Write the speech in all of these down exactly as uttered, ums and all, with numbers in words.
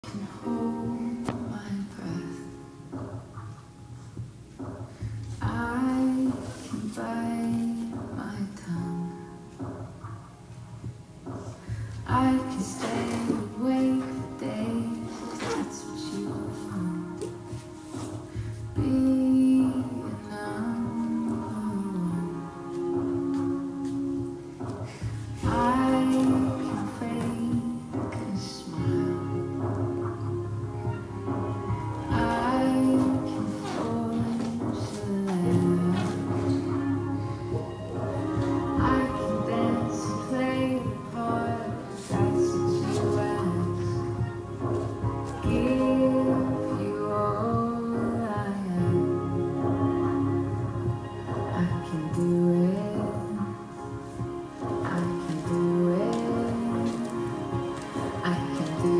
can hold my breath. I can bite my tongue. I can stay awake for days if that's what you want. Be a number one. I can fake a smile. I can force a laugh. I can dance and play the part if that's what you ask. Give you all I am. I can do it. I can do it. I can do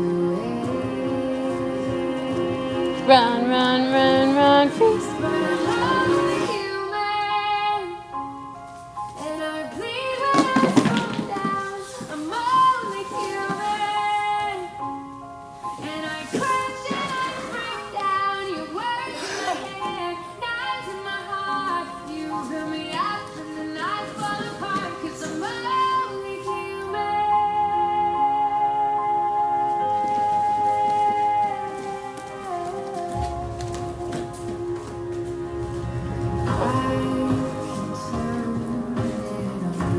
it. Run, run, run, run, freeze. But I'm only human, and I bleed when I fall down. I'm only human, and I crash and I break down. Your words in my head, knives in my heart. You build me up and then I fall apart, 'cause I'm only human. I can turn it on.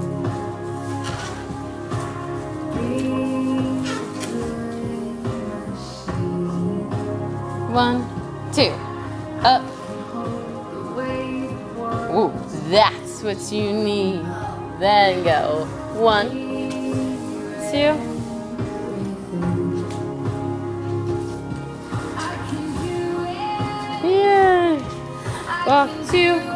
Be good machine. One, two, up. Hold the weight one. Ooh, that's what you need. Then go. One, two. I can do it. Yeah. I Walk can two. do